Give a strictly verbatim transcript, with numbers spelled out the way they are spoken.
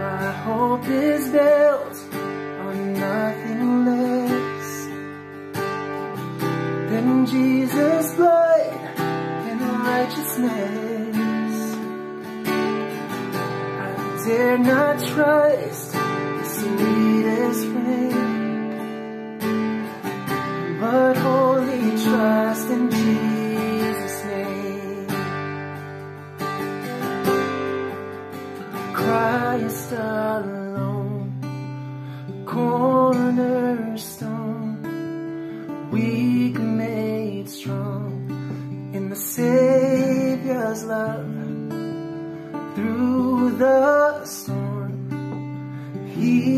My hope is built on nothing less than Jesus' blood and righteousness. I dare not trust the sweetest friend, but wholly trust in Jesus' name. Christ alone, cornerstone, weak made strong in the Savior's love. Through the storm, He